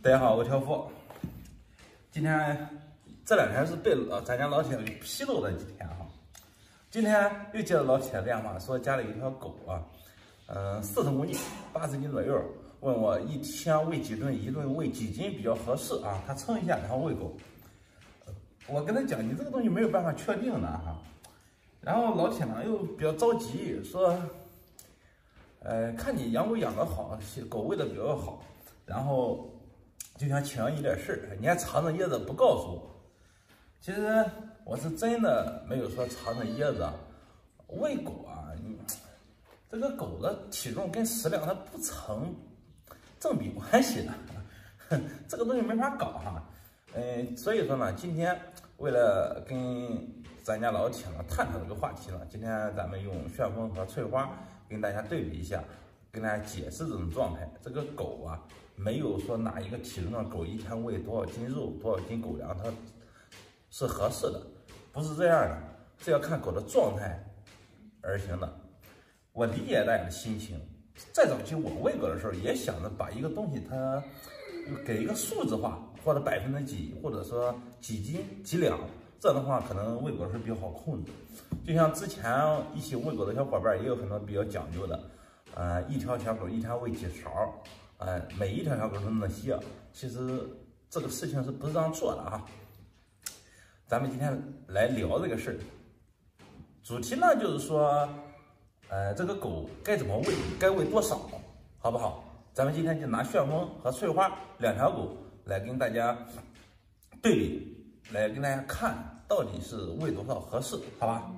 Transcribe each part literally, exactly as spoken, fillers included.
大家好，我条福。今天这两天是被老咱家老铁给批斗了几天哈。今天又接到老铁电话说家里有一条狗啊，嗯，四十公斤，八十斤左右，问我一天喂几顿，一顿喂几斤比较合适啊？他称一下，然后喂狗。我跟他讲，你这个东西没有办法确定的哈。然后老铁呢又比较着急，说，呃，看你养狗养得好，狗喂的比较好，然后就想请教你点事儿，你还藏着掖着不告诉我。其实我是真的没有说藏着掖着，喂狗啊，你这个狗的体重跟食量它不成正比关系的，这个东西没法搞哈。嗯，所以说呢，今天为了跟咱家老铁呢探讨这个话题呢，今天咱们用旋风和翠花跟大家对比一下，跟大家解释这种状态。这个狗啊，没有说哪一个体重的狗一天喂多少斤肉、多少斤狗粮，它是合适的，不是这样的，是要看狗的状态而行的。我理解大家的心情，在早期我喂狗的时候，也想着把一个东西它给一个数字化，或者百分之几，或者说几斤几两，这样的话可能喂狗是比较好控制。就像之前一起喂狗的小伙伴，也有很多比较讲究的，呃，一条小狗一天喂几勺，呃，每一条小狗都那么些。其实这个事情是不是这样做的啊？咱们今天来聊这个事儿，主题呢就是说，呃，这个狗该怎么喂，该喂多少，好不好？咱们今天就拿旋风和翠花两条狗来跟大家对比，来跟大家看到底是喂多少合适，好吧？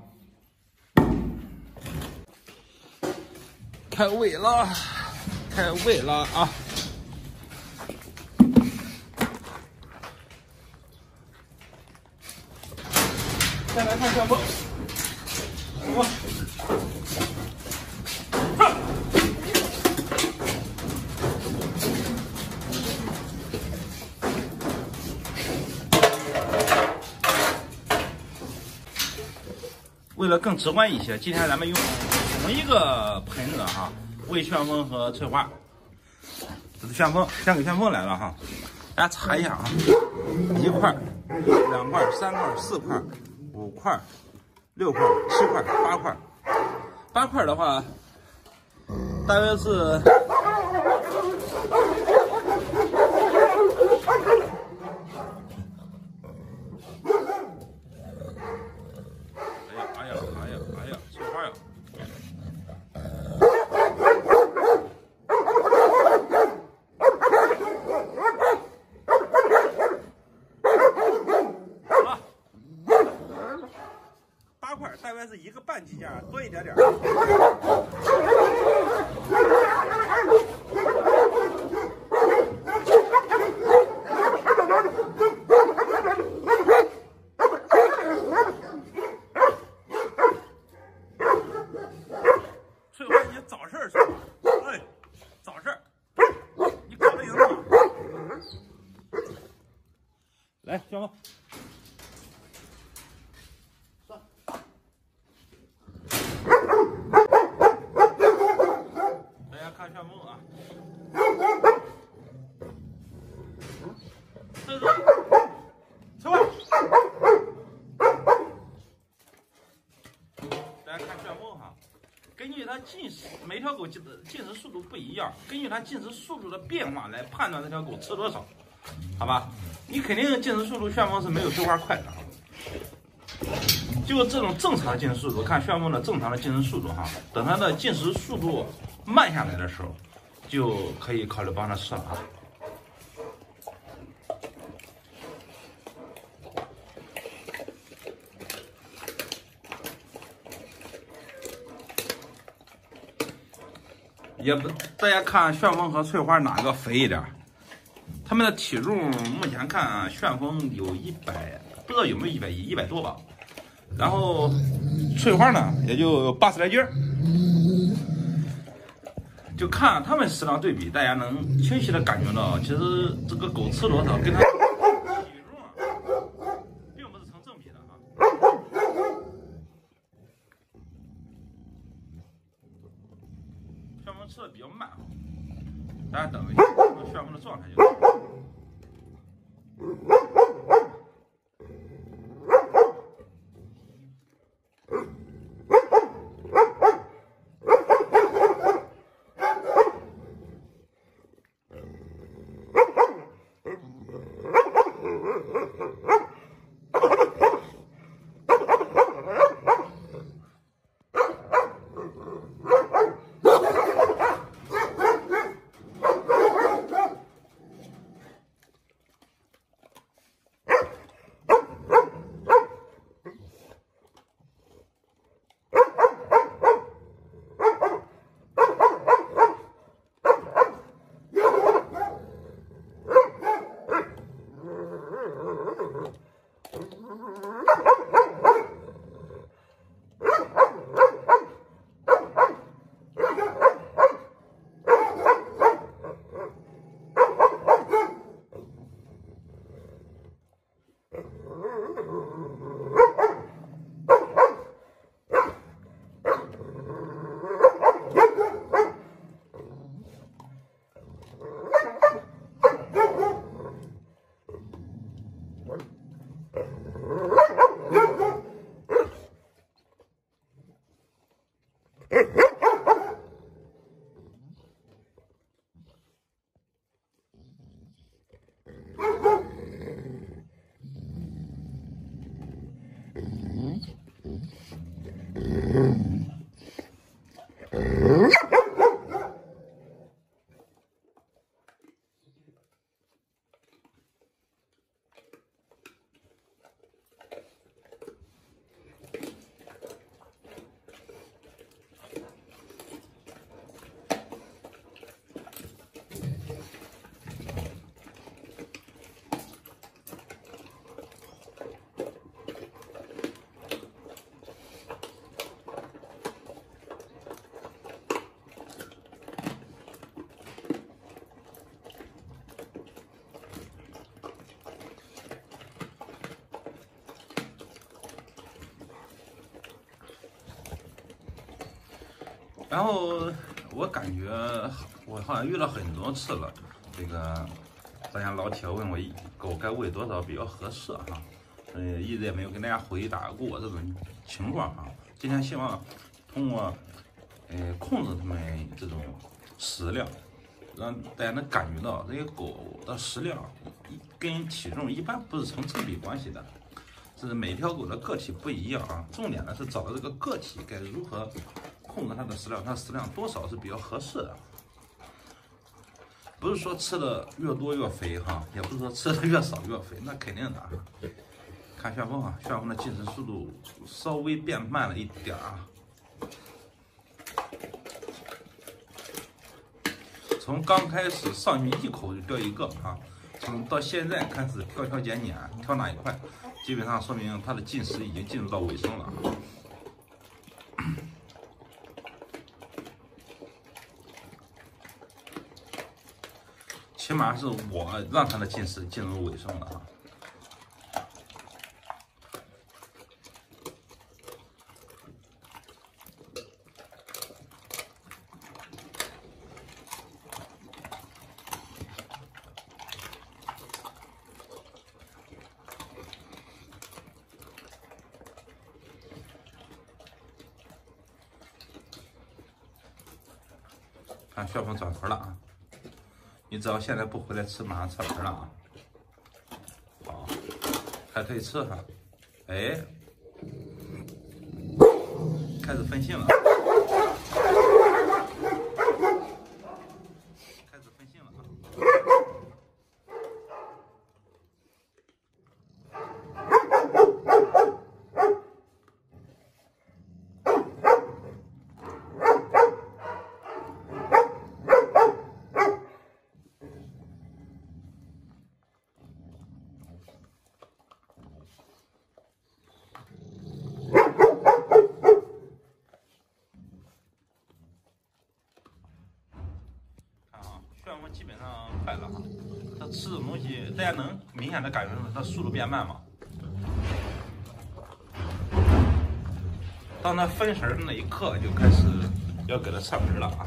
开喂了，开喂了啊！再来看旋风，我。为了更直观一些，今天咱们用同一个盆子哈，喂旋风和翠花。这是旋风，先给旋风来了哈，大家查一下啊，一块、两块、三块、四块、五块、六块、七块、八块。八块的话，大约是。大概是一个半鸡架多一点点。翠花，你找事儿是吧？哎，找事儿，你搞得赢吗？来，旋风。看旋风啊，这是翠花，大家看旋风哈，根据它进食，每条狗进进食速度不一样，根据它进食速度的变化来判断这条狗吃多少，好吧？你肯定进食速度旋风是没有翠花快的。就这种正常的进食速度，看旋风的正常的进食速度哈，等它的进食速度慢下来的时候，就可以考虑帮它吃了啊。也不，大家看旋风和翠花哪个肥一点？它们的体重目前看啊，旋风有一百，不知道有没有一百一，一百多吧。然后翠花呢，也就八十来斤儿。就看它们食量对比，大家能清晰的感觉到，其实这个狗吃多少跟它体重啊，并不是成正比的哈。旋风吃的比较慢，大家等一下，旋风的状态就是。 然后我感觉我好像遇到很多次了，这个咱家老铁问我狗该喂多少比较合适哈，呃，一直也没有跟大家回答过这种情况哈。今天希望通过呃控制它们这种食量，让大家能感觉到这些狗的食量跟体重一般不是成正比关系的。 是每条狗的个体不一样啊，重点呢是找到这个个体该如何控制它的食量，它食量多少是比较合适的。不是说吃的越多越肥哈，也不是说吃的越少越肥，那肯定的啊。看旋风啊，旋风的进食速度稍微变慢了一点啊。从刚开始上去一口就掉一个啊，从到现在开始挑挑拣拣，挑哪一块。 基本上说明它的进食已经进入到尾声了。起码是我让它的进食进入尾声了啊。看旋风转盆了啊！你只要现在不回来吃，马上撤盆了啊！好，还可以吃哈。哎，开始分心了，开始分心了啊！旋风基本上快了哈，它吃的东西大家能明显的感觉到它速度变慢吗？当它分神的那一刻，就开始要给它撤盆了啊！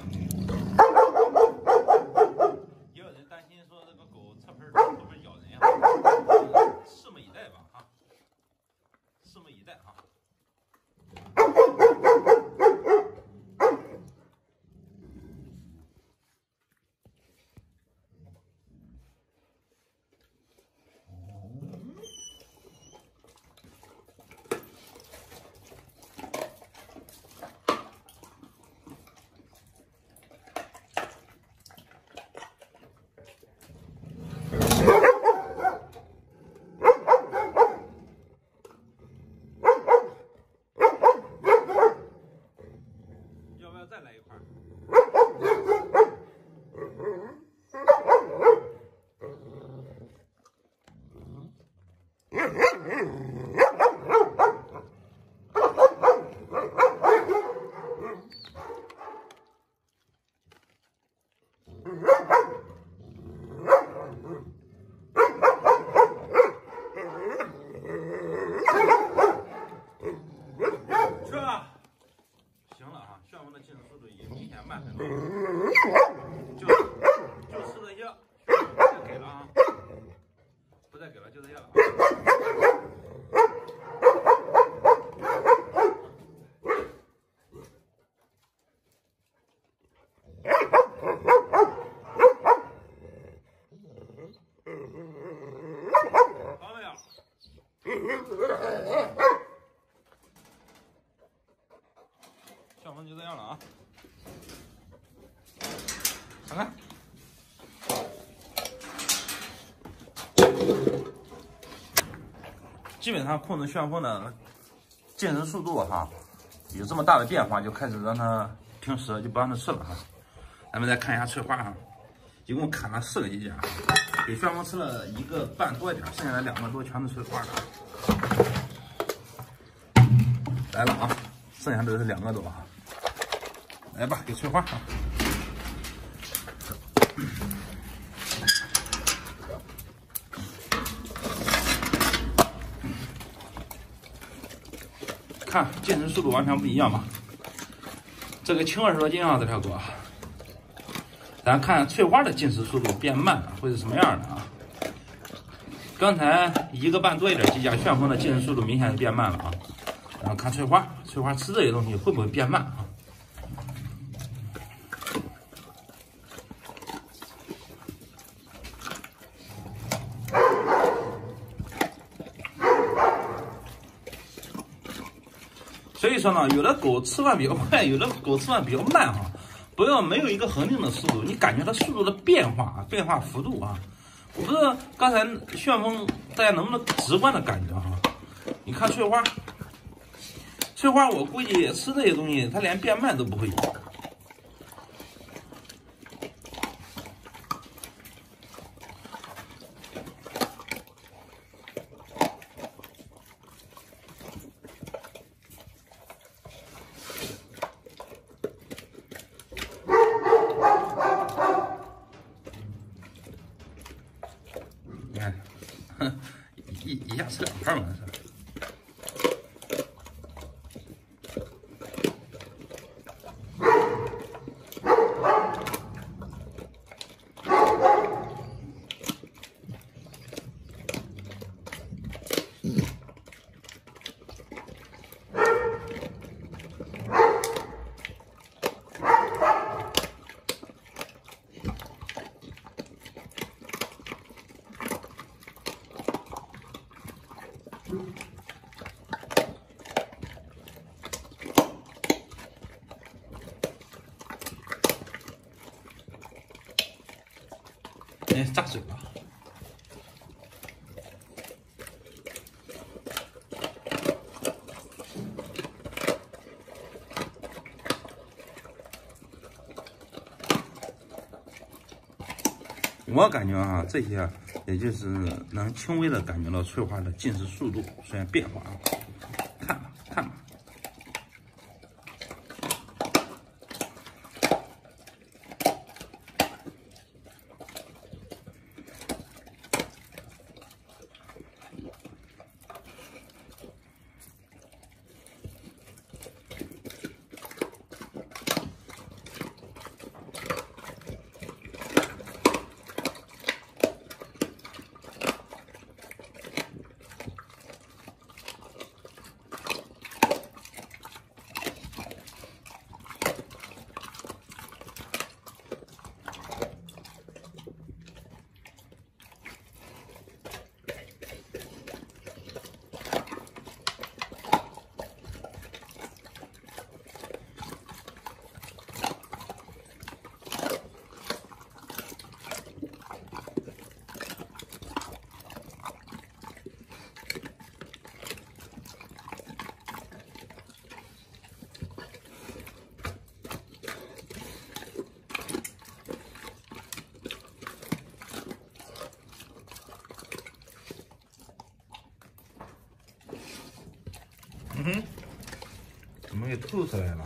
也有人担心说这个狗撤盆会不会咬人呀？拭目以待吧啊！拭目以待啊！ 再来一块儿。去吧。 行了啊，旋风的进食速度已经明显慢很多，就就吃这些，不再给了啊，不再给了，就这些了啊。好没有？旋风就这样了啊，看看，基本上控制旋风的进食速度哈，有这么大的变化，就开始让它停食，就不让它吃了哈。咱们再看一下翠花哈，一共砍了四个机甲，给旋风吃了一个半多一点，剩下的两个多全是翠花的。来了啊，剩下的是两个多啊。 来吧，给翠花啊！看进食速度完全不一样吧？这这个清二十多斤啊，这条狗。咱看翠花的进食速度变慢了，会是什么样的啊？刚才一个半多一点机架，旋风的进食速度明显变慢了啊。然后看翠花，翠花吃这些东西会不会变慢啊？所以说呢，有的狗吃饭比较快，有的狗吃饭比较慢哈。不要没有一个恒定的速度，你感觉它速度的变化啊，变化幅度啊。我不知道刚才旋风大家能不能直观的感觉哈？你看翠花，翠花我估计吃这些东西，它连变慢都不会有。一一下吃两块嘛，是。哎，扎嘴了。我感觉啊，这些也就是能轻微的感觉到翠花的进食速度出现变化啊。看吧，看吧。嗯哼，怎么给吐出来了？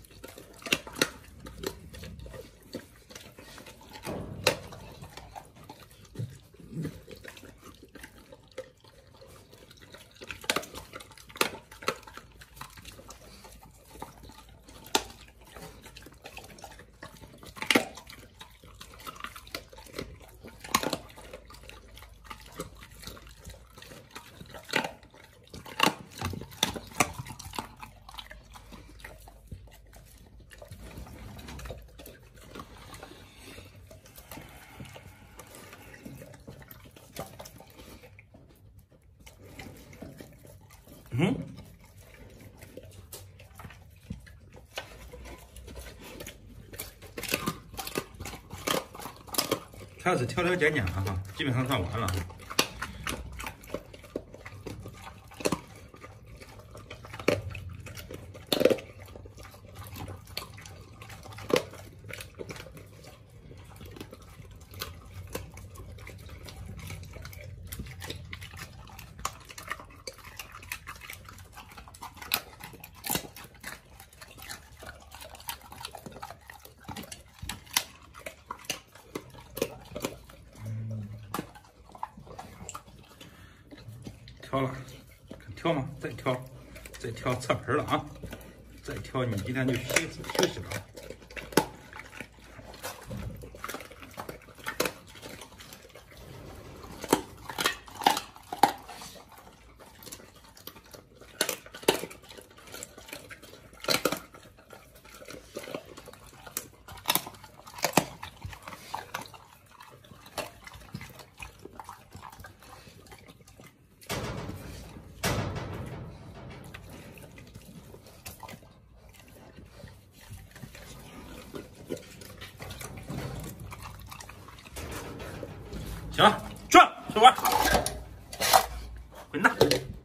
嗯，开始挑挑拣拣了哈，基本上算完了。挑了，挑吗？再挑，再挑侧盆了啊！ 再挑，你今天就休息休息了。行了，转，说完，滚蛋，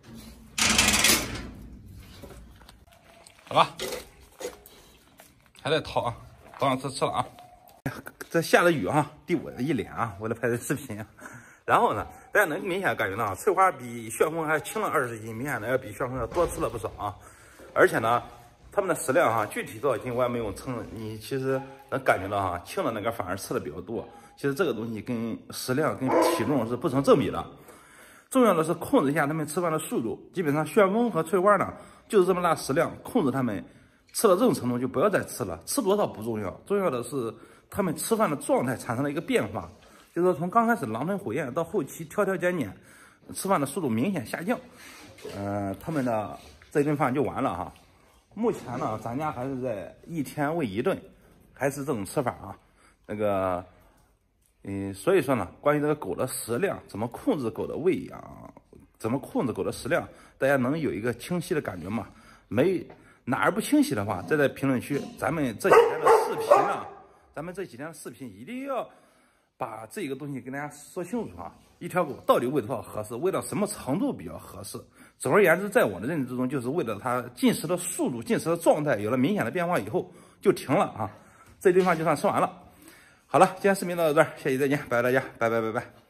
好吧，还在掏啊，当然吃吃了啊。这下了雨啊，滴我一脸啊，为了拍这视频。然后呢，大家能明显感觉到翠花比旋风还轻了二十斤，明显的要比旋风要多吃了不少啊。而且呢，他们的食量哈，具体多少斤我也没有称，你其实能感觉到哈，轻的那个反而吃的比较多。其实这个东西跟食量跟体重是不成正比的，重要的是控制一下他们吃饭的速度。基本上旋风和翠花呢，就是这么大食量，控制他们吃到这种程度就不要再吃了，吃多少不重要，重要的是他们吃饭的状态产生了一个变化，就是说从刚开始狼吞虎咽到后期挑挑拣拣，吃饭的速度明显下降，呃，他们的这顿饭就完了哈。目前呢，咱家还是在一天喂一顿，还是这种吃法啊，那个。嗯，所以说呢，关于这个狗的食量，怎么控制狗的喂养，怎么控制狗的食量，大家能有一个清晰的感觉吗？没哪儿不清晰的话，再在评论区，咱们这几天的视频啊，咱们这几天的视频一定要把这个东西跟大家说清楚啊。一条狗到底喂多少合适，喂到什么程度比较合适？总而言之，在我的认知之中，就是为了它进食的速度、进食的状态有了明显的变化以后就停了啊，这顿饭就算吃完了。好了，今天视频到这儿，下期再见，拜拜大家，拜拜拜拜。